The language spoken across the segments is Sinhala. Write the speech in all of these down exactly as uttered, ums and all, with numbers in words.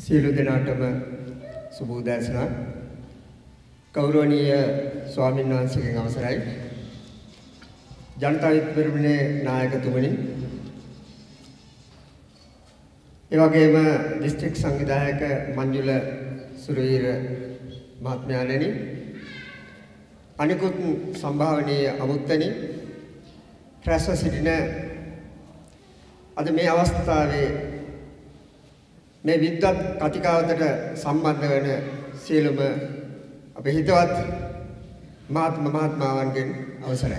සියලු දෙනාටම සුබ උදෑසනක්. ගෞරවනීය ස්වාමීන් වහන්සේගෙන් අවසරයි. ජනතා විප්ලවයේ නායකතුමනි, ඒ වගේම දිස්ත්‍රික් සංවිධායක මංජුල සුරවීර මහත්මයාණෙනි, අනිකුත් සම්භාවනීය අමුත්තනි, රැස්ව සිටින අද මේ අවස්ථාවේ මේ විද්වත් කතිකාවතට සම්බන්ධ වන සියලුම අපේ හිතවත් මහත්ම මහත්මාවන්ගෙන් අවසරයි.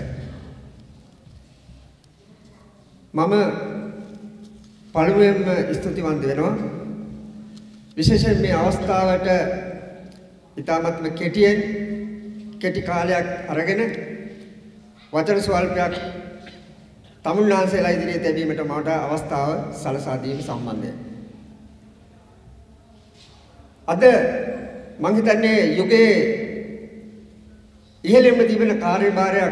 මම පළමුවෙන්ම ස්තුතිවන්ත වෙනවා විශේෂයෙන් මේ අවස්ථාවට ඉතාමත්ම කෙටියෙන් කෙටි කාලයක් අරගෙන වචන ස්වල්පයක් තමුන්නාන්සේලා ඉදිරියේ තැබීමට මට අවස්ථාව සලසා දීම සම්බන්ධයෙන්. අද මම හිතන්නේ යුගයේ ඉහළින්ම තිබෙන කාර්යභාරයක්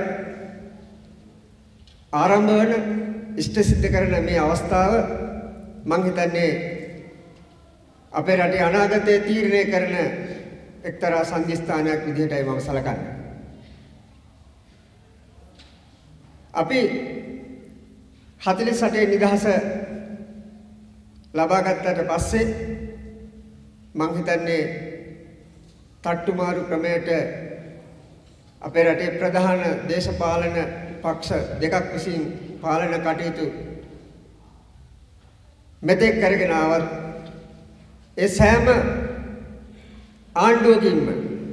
ආරම්භ වන ඉෂ්ට සිද්ධ කරන මේ අවස්ථාව මම හිතන්නේ අපේ රටේ අනාගතය තීරණය කරන එක්තරා සංදිස්ථානයක් විදිහටයි මම සලකන්නේ. අපි හතළිස් අටේ නිදහස ලබා ගත්තට පස්සේ මම හිතන්නේ තට්ටුමාරු ක්‍රමයට අපේ රටේ ප්‍රධාන දේශපාලන පක්ෂ දෙකක් විසින් පාලන කටයුතු මෙතෙක් කරගෙන ආවත් ඒ සෑම ආණ්ඩුවකින්ම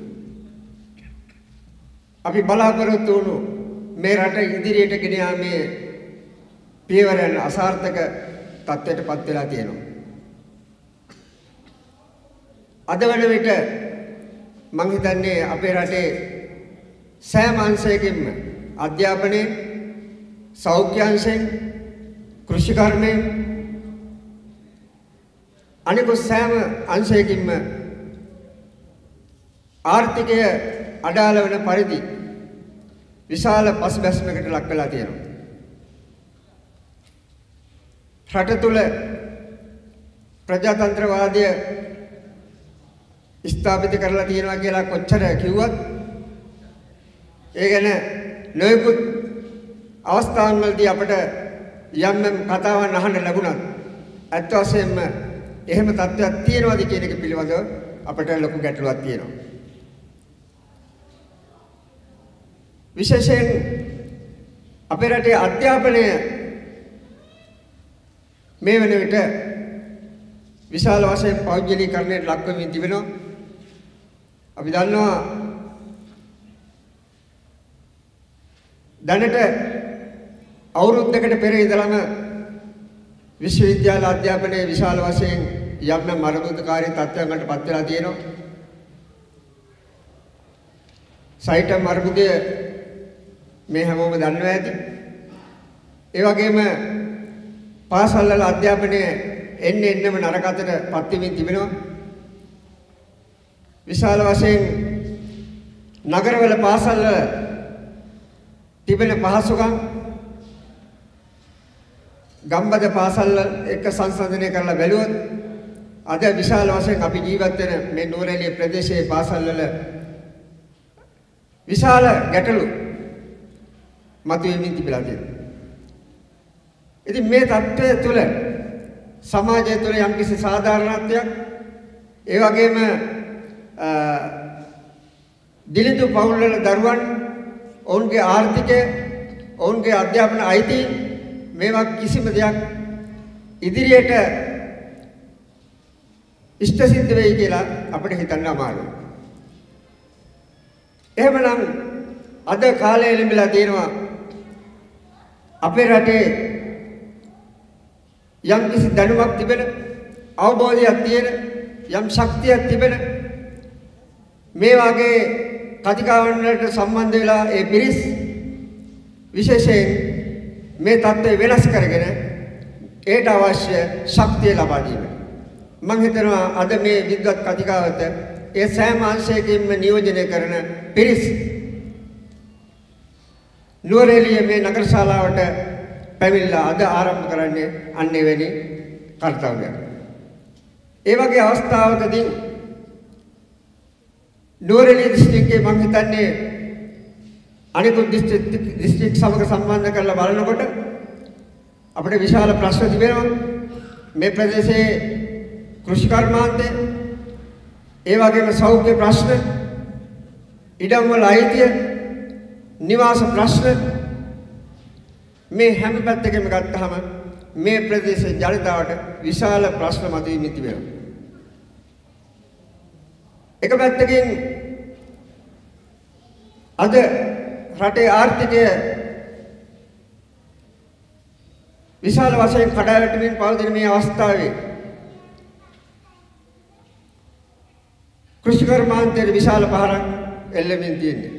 අපි බලාපොරොත්තු වුණු මේ රට ඉදිරියට ගෙන යාමේ පියවරයන් අසාර්ථක තත්ත්වයට පත් වෙලා තියෙනවා. අද වන විට මම හිතන්නේ අපේ රටේ සෑම අංශයකින්ම අධ්‍යාපනයේ, සෞඛ්‍ය අංශයෙන්, කෘෂි කර්මයෙන් අනිකුත් සෑම අංශයකින්ම ආර්ථිකය අඩාල වන පරිදි විශාල පසුබැස්මකට ලක් වෙලා තියෙනවා. රට තුළ ප්‍රජාතන්ත්‍රවාදය ස්ථාපිත කරලා තියෙනවා කියලා කොච්චර කිව්වත් ඒ ගැන නොයෙකුත් අවස්ථාවන්වලදී අපට යම් යම් කතාවන් අහන්න ලැබුණත් අත් වශයෙන්ම එහෙම තත්ත්වයක් තියෙනවද කියන එක පිළිබඳව අපට ලොකු ගැටලුවක් තියෙනවා. විශේෂයෙන් අපේ රටේ අධ්‍යාපනය මේ වන විට විශාල වශයෙන් පෞද්ගලීකරණයට ලක් වෙමින් තිබෙනවා. අපි දන්නවා දැනට අවුරුද්දකට පෙර ඉඳලම විශ්වවිද්‍යාල අධ්‍යාපනයේ විශාල වශයෙන් යම් යම් අර්බුදකාරී තත්ත්වයන්කට පත් වෙලා තියෙනවා. සයිටම් අර්බුදය මේ හැමෝම දන්නවා ඇති. ඒ වගේම පාසල් වල අධ්‍යාපනය එන්න එන්නම නරක අතට පත් වෙමින් තිබෙනවා. විශාල වශයෙන් නගරවල පාසල් වල තිබෙන පහසුකම් ගම්බද පාසල් එක්ක සංසන්දනය කරලා බැලුවොත් අද විශාල වශයෙන් අපි ජීවත් වෙන මේ නුවර එළිය ප්‍රදේශයේ පාසල් වල විශාල ගැටලු මතුවෙමින් තිබිලා තියෙනවා. ඉතින් මේ තත්ත්වය තුළ සමාජය තුළ යම්කිසි සාධාරණත්වයක්, ඒ වගේම දිලිඳු පවුල් වල දරුවන්, ඔවුන්ගේ ආර්ථිකය, ඔවුන්ගේ අධ්‍යාපන අයිතීන් මේවා කිසිම දෙයක් ඉදිරියට ඉෂ්ට සිද්ධ වෙයි කියලා අපිට හිතන්න අමාරුයි. එහෙමනම් අද කාලේ ලැබිලා තියෙනවා අපේ රටේ යම් කිසි දැනුමක් තිබෙන, අවබෝධයක් තියෙන, යම් ශක්තියක් තිබෙන මේ වගේ කතිකාවන් වලට සම්බන්ධ වෙලා ඒ පිරිස් විශේෂයෙන් මේ தත්ත්වය වෙනස් කරගෙන ඒට අවශ්‍ය ශක්තිය ලබා දීම. මම හිතනවා අද මේ විද්වත් කතිකාවත ඒ සෑම අංශයකින්ම නියෝජනය කරන පිරිස් නුවර එළිය මේ නගර ශාලාවට පැමිණලා අද ආරම්භ කරන්නේ අන්න එවැනි කර්තව්‍යයක්. ඒ වගේ අවස්ථාවකදී නුවර එළිය දිස්ත්‍රික්කයේ මම හිතන්නේ අනිකුත් දිස්ත්‍රික් දිස්ත්‍රික් සමග සම්බන්ධ කරලා බලනකොට අපිට විශාල ප්‍රශ්න තිබෙනවා. මේ ප්‍රදේශයේ කෘෂි කර්මාන්තය, ඒ වගේම සෞඛ්‍ය ප්‍රශ්න, ඉඩම් වල අයිතිය, නිවාස ප්‍රශ්න, මේ හැම පැත්තකම ගත්තාම මේ ප්‍රදේශයේ ජනතාවට විශාල ප්‍රශ්න මතුවෙමින් තිබෙනවා. එක පැත්තකින් අද රටේ ආර්ථිකය විශාල වශයෙන් කඩාවැටෙමින් පවතින මේ අවස්ථාවේ කෘෂි කර්මාන්තයේ විශාල පහරක් එල්ලෙමින් තියෙනවා.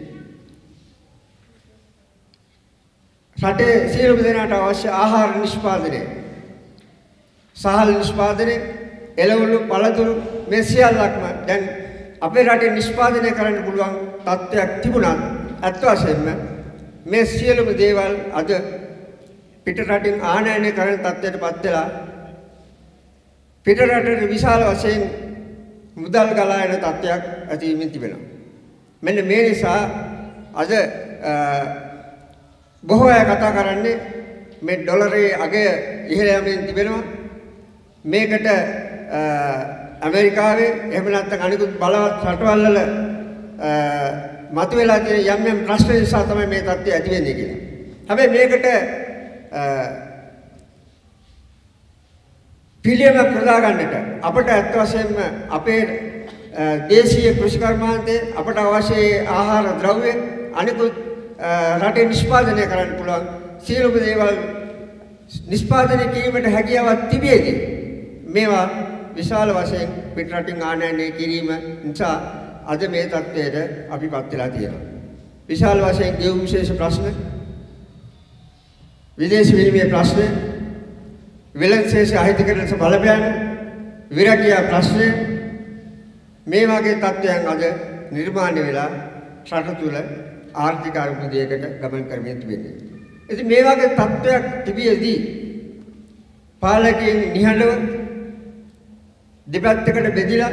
රටේ සියලුම දෙනාට අවශ්‍ය ආහාර නිෂ්පාදනය, සහල් නිෂ්පාදනය, එළවලු පළතුරු මේ සියල්ලක්ම දැන් අපේ රටේ නිෂ්පාදනය කරන්න පුළුවන් තත්ත්වයක් තිබුණත් අත් වශයෙන්ම මේ සියලුම දේවල් අද පිට රටින් ආනයනය කරන තත්ත්වයටපත් වෙලා පිට රටේ විශාල වශයෙන් මුදල් ගලා යන තත්ත්වයක් ඇති වෙමින් තිබෙනවා. මෙන්න මේ නිසා අද බොහෝ අය කතා කරන්නේ මේ ඩොලරේ අගය ඉහළ යමින් තිබෙනවා. මේකට ඇමරිකාවේ එහෙම නැත්නම් අනිකුත් බලවත් රටවල් වල මතුවලා තියෙන යම් යම් ප්‍රශ්න නිසා තමයි මේ තත්ත්වය ඇති වෙන්නේ කියලා. හැබැයි මේකට පිළියමක් ප්‍රදා ගන්නට අපට අත් වශයෙන්ම අපේ දේශීය කෘෂි කර්මාන්තයේ අපට අවශ්‍ය ආහාර ද්‍රව්‍ය අනිකුත් රටේ නිෂ්පාදනය කරන්න පුළුවන් සියලුම දේවල් නිෂ්පාදනය කිරීමට හැකියාවක් තිබෙදී මේවා විශාල වශයෙන් පිට රටින් ආනයනය කිරීම නිසා අද මේ තත්ත්වයට අපිපත් වෙලා තියෙනවා. විශාල වශයෙන් ගෙවුම් විශේෂ ප්‍රශ්න, විදේශ විනිමය ප්‍රශ්න, වෙළඳ අහිතකරණ බලපෑම, විරකියා ප්‍රශ්න මේ වගේ තත්ත්වයන් අද නිර්මාණය වෙලා රට තුළ ආර්ථික අර්බුදයකට ගමන් කරමින් තිබෙනවා. ඉතින් මේ වගේ තත්ත්වයක් තිබියදී පාලකයන් නිහඬව දෙපැත්තකට බෙදලා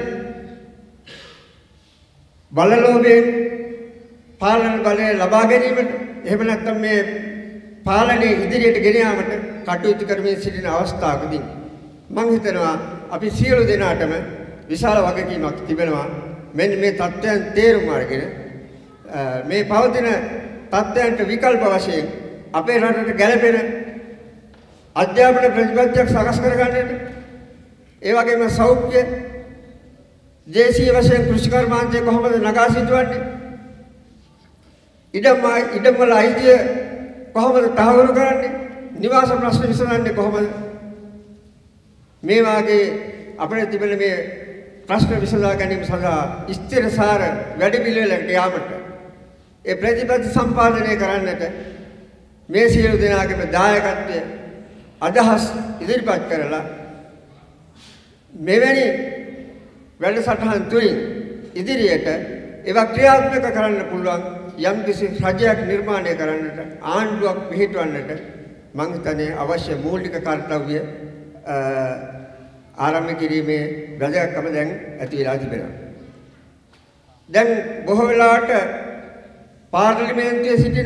බලලෝභයෙන් පාලන බලය ලබා ගැනීමට එහෙම නැත්නම් මේ පාලනයේ ඉදිරියට ගෙන යාමට කටයුතු කරමින් සිටින අවස්ථාවකදී මම හිතනවා අපි සියලු දෙනාටම විශාල වගකීමක් තිබෙනවා. මෙන්න මේ තත්ත්වයන් තේරුම් අරගෙන මේ පවතින තත්ත්වයන්ට විකල්ප වශයෙන් අපේ රටට ගැළපෙන අධ්‍යාපන ප්‍රතිපත්තියක් සකස් කර ගන්නට, ඒ වගේම සෞඛ්‍ය දේශීය වශයෙන් කෘෂි කර්මාන්තය කොහොමද නගා සිටවන්නේ, ඉඩම් ඉඩම් වල අයිතිය කොහොමද තහවුරු කරන්නේ, නිවාස ප්‍රශ්න විසඳන්නේ කොහොමද, මේ වාගේ අපිට තිබෙන මේ ප්‍රශ්න විසඳා ගැනීම සඳහා ස්ථිරසාර වැඩපිළිවෙලකට යාමට ඒ ප්‍රතිපත්ති සම්පාදනය කරන්නට මේ සියලු දෙනාගේම දායකත්වය අදහස් ඉදිරිපත් කරලා මෙවැනි වැඩසටහන් තුලින් ඉදිරියට ඒවා ක්‍රියාත්මක කරන්න පුළුවන් යම්කිසි රජයක් නිර්මාණය කරන්නට, ආණ්ඩුවක් පිහිටවන්නට මම හිතන්නේ අවශ්‍ය මූලික කර්තව්‍ය ආරම්භ කිරීමේ වැදගත්කම දැන් ඇති වෙලා තිබෙනවා. දැන් බොහෝ වෙලාවට පාර්ලිමේන්තුවේ සිටින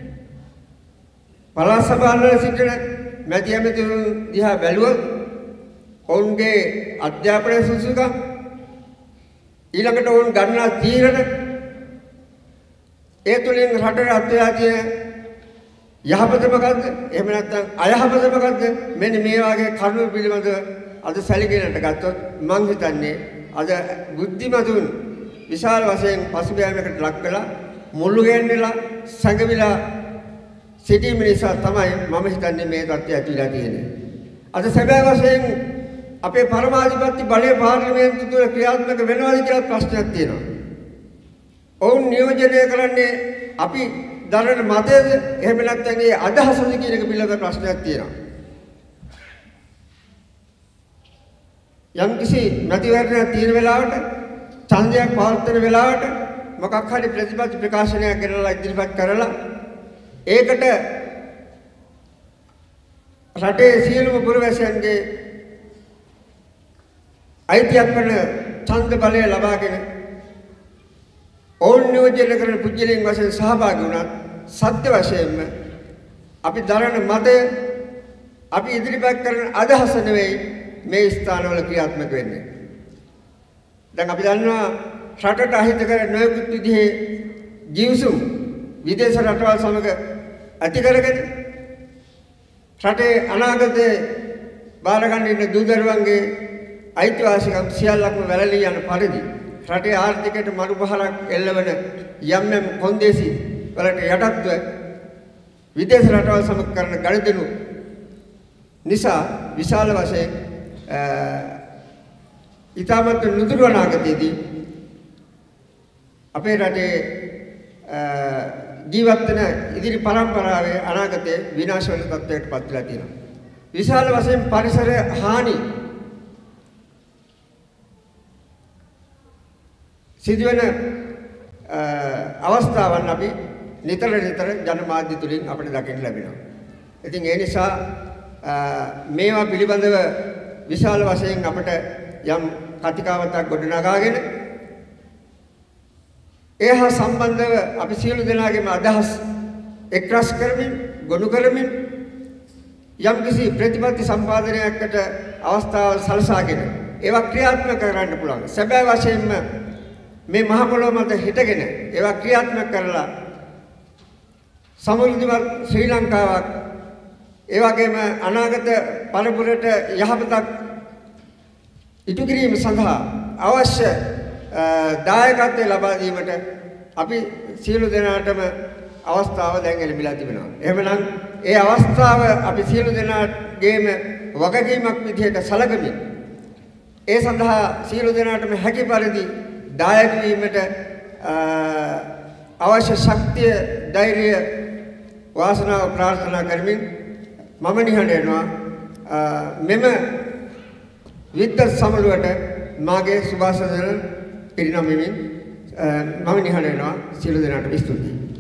පළාත් සභාවල සිටින මැති ඇමතිවරුන් දිහා බැලුවොත් ඔවුන්ගේ අධ්‍යාපන සුසුකම් ඊළඟට ඔවුන් ගන්නා තීරණ ඒ තුලින් රටේ අත්දැකලා තියෙන යහපත මොකද්ද, එහෙම නැත්නම් අයහපත මොකද්ද, මෙන්න මේ වගේ කරුණු පිළිබඳව අද සැලකීමට ගත්තොත් මම හිතන්නේ අද බුද්ධිමතුන් විශාල වශයෙන් පසුබෑමකට ලක් කළා, මුළු ගෙන්නලා සංගවිලා සිටීම නිසා තමයි මම හිතන්නේ මේ තත්ත්වය ඇතිලා තියෙන්නේ. අද සැබෑ වශයෙන් අපේ පරමාධිපති බලය පාර්ලිමේන්තුව තුළ ක්‍රියාත්මක වෙනවාද කියලා ප්‍රශ්නයක් තියෙනවා. ඔවුන් නියෝජනය කරන්නේ අපි දරන මතයද, එහෙම නැත්නම් ඒ අදහසද කියන එක පිළිබඳ ප්‍රශ්නයක් තියෙනවා. යම්කිසි මැතිවරණයක් තියෙන වෙලාවට, ඡන්දයක් පවත්වන වෙලාවට මොකක් හරි ප්‍රතිපත්ති ප්‍රකාශනයක් කරලා ඉදිරිපත් කරලා ඒකට රටේ සියලුම පුරවැසියන්ගේ අයිතියක් කරන ඡන්ද බලය ලබාගෙන ඕන් නියෝජනය කරන පුද්ගලයන් වශයෙන් සහභාගී වුණත් සත්‍ය වශයෙන්ම අපි දරන මතය අපි ඉදිරිපත් කරන අදහස නෙවෙයි මේ ස්ථානවල ක්‍රියාත්මක වෙන්නේ. දැන් අපි දන්නවා රටට අහිත කර නොයෙකුත් විදිහේ ජීවසුම් විදේශ රටවල් සමග ඇති කරගෙන රටේ අනාගතයේ බාර ගන්න ඉන්න දූ දරුවන්ගේ අයිතිවාසිකම් සියල්ලක්ම වැළලී යන පරිදි රටේ ආර්ථිකයට මරු පහරක් එල්ලවන යම් යම් කොන්දේසි වලට යටත්ව විදේශ රටවල් සමග කරන ගනුදෙනු නිසා විශාල වශයෙන් ඊටමත් නුදුරු අනාගතයේදී අපේ රටේ ජීවත් වෙන ඉදිරි පරම්පරාවේ අනාගතයේ විනාශ වෙන තත්ත්වයකට පත් වෙලා තියෙනවා. විශාල වශයෙන් පරිසර හානි සිදුවෙන අවස්ථාවන් අපි නිතර නිතර ජනමාධ්‍ය තුලින් අපිට දකින්න ලැබෙනවා. ඉතින් ඒ නිසා මේවා පිළිබඳව විශාල වශයෙන් අපිට යම් කතිකාවතක් ගොඩනගාගෙන ඒ හා සම්බන්ධව අපි සියලු දෙනාගේම අදහස් එක්රස් කරමින් ගොනු කරමින් යම් කිසි ප්‍රතිපත්ති සම්පාදනයකට අවස්ථාව සලසාගෙන ඒවා ක්‍රියාත්මක කරන්න පුළුවන්. සැබෑ වශයෙන්ම මේ මහ පොළොව මත හිටගෙන ඒවා ක්‍රියාත්මක කරලා සමෘද්ධිමත් ශ්‍රී ලංකාවක් ඒ වගේම අනාගත පරපුරට යහපතක් ඉටු කිරීම සඳහා අවශ්‍ය දායකත්වය ලබා දීමට අපි සියලු දෙනාටම අවස්ථාව දැන් ලැබිලා තිබෙනවා. එහෙමනම් ඒ අවස්ථාව අපි සියලු දෙනාගේම වගකීමක් විදිහට සැලකමින් ඒ සඳහා සියලු දෙනාටම හැකි පරිදි දායක වීමට අවශ්‍ය ශක්තිය, ධෛර්යය, වාසනාව ප්‍රාර්ථනා කරමින් මම නිහඬ වෙනවා මෙම විද්වත් සමළුවට මාගේ සුභාශිර්වාද පිරිනමමින් මම නිහඬ වෙනවා සියලු දෙනාට ස්තුතියි.